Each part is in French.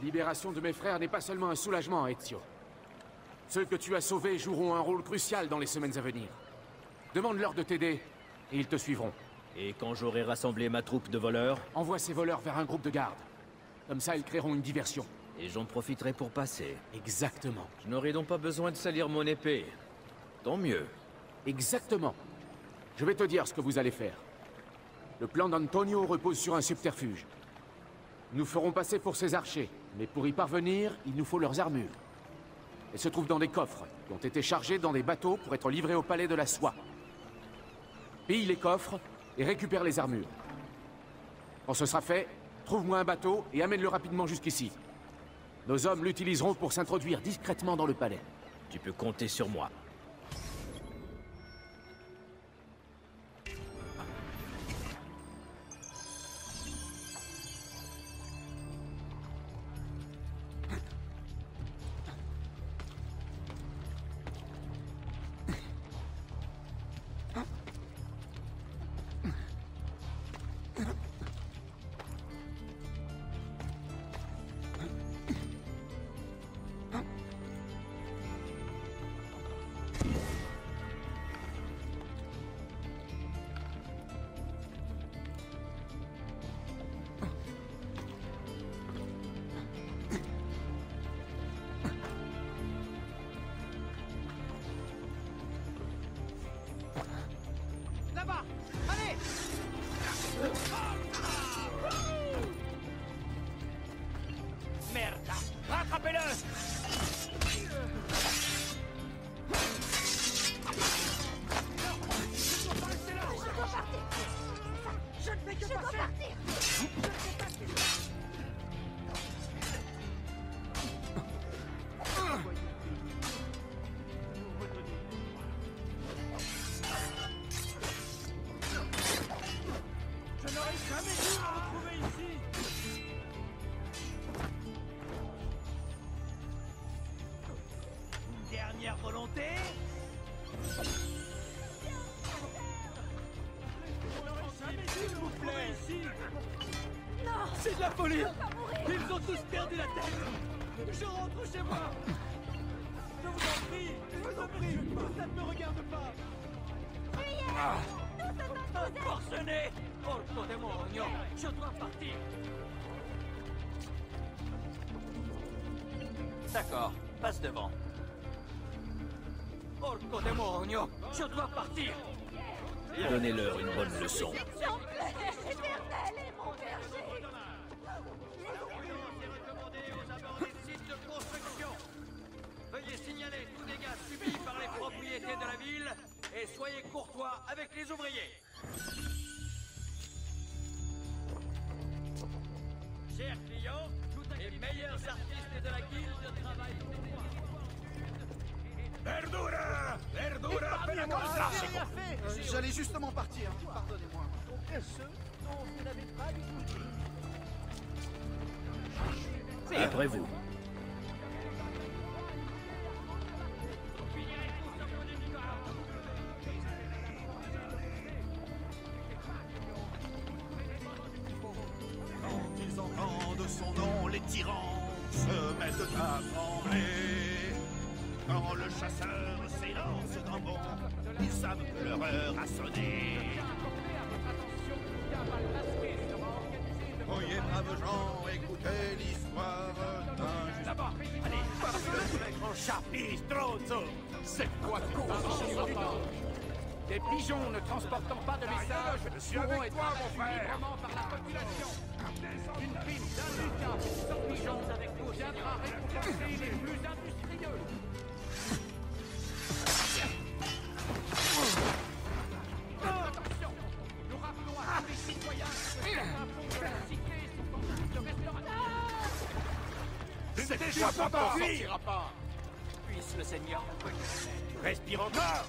libération de mes frères n'est pas seulement un soulagement, Ezio. Ceux que tu as sauvés joueront un rôle crucial dans les semaines à venir. Demande-leur de t'aider, et ils te suivront. Et quand j'aurai rassemblé ma troupe de voleurs? Envoie ces voleurs vers un groupe de garde. Comme ça, ils créeront une diversion. Et j'en profiterai pour passer. Exactement. Je n'aurai donc pas besoin de salir mon épée. Tant mieux. Exactement. Je vais te dire ce que vous allez faire. Le plan d'Antonio repose sur un subterfuge. Nous ferons passer pour ses archers, mais pour y parvenir, il nous faut leurs armures. Elles se trouvent dans des coffres, qui ont été chargés dans des bateaux pour être livrés au palais de la soie. Pille les coffres et récupère les armures. Quand ce sera fait, trouve-moi un bateau et amène-le rapidement jusqu'ici. Nos hommes l'utiliseront pour s'introduire discrètement dans le palais. Tu peux compter sur moi. Là-bas! Allez! Merde! Rattrapez-le! Je ne fais que passer! Je n'aurais jamais dû me retrouver ici! Une dernière volonté? Je n'aurais jamais dû me retrouver ici! Non! C'est de la folie! Je veux pas mourir! Ils ont tous perdu la tête! Je rentre chez moi! Je vous en prie! Ça ne me regarde pas! Fuyez! Nous sommes imposés! Forcené! Porco demonio! Je dois partir! D'accord, passe devant. Porco demonio! Je dois partir! Donnez-leur une bonne leçon. S'il te plaît! Éternel est mon berger! Veuillez signaler tout dégât subi par les propriétés de la ville et soyez courtois avec les ouvriers. Chers clients, les meilleurs artistes de la guilde travaillent pour moi. Verdura! Verdura! Appelle-moi ça! J'allais justement partir, pardonnez-moi. Après vous. Quand ils entendent son nom, les tyrans se mettent à trembler. Quand le chasseur s'élance d'un bond, ils savent que leur heure a sonné. Oyez, braves gens, écoutez l'histoire d'un juste... Là-bas! Allez, parle-le, grand charpie, strozzo! C'est quoi qui ne pas? Des pigeons ne transportant pas de messages pourront être abattus librement par la population. Une prime d'un ducat sur pigeons viendra récompenser les plus industrieux. Attention! Nous rappelons à tous les citoyens que certains ponts de la cité sont en train de restauration. C'est déjà pas parti! Puisse le Seigneur Respire encore!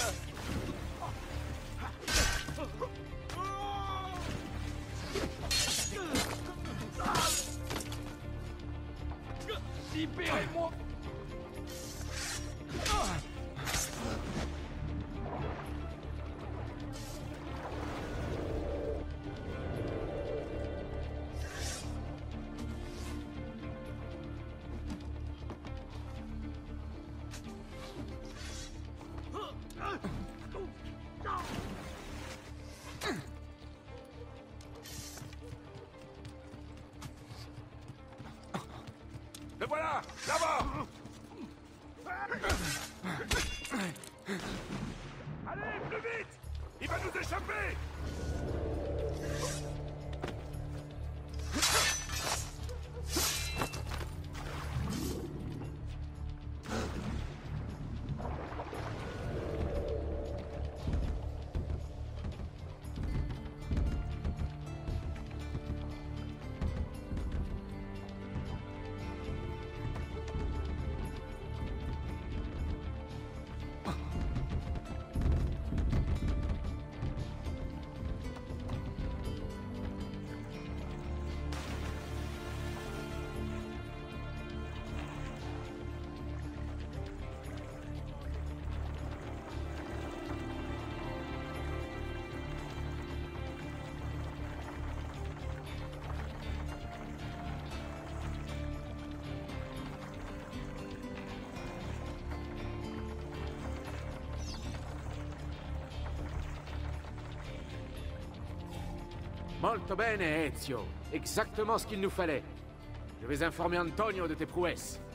libérez-moi! vous échapper! Molto bene, Ezio. Exactement ce qu'il nous fallait. Je vais informer Antonio de tes prouesses.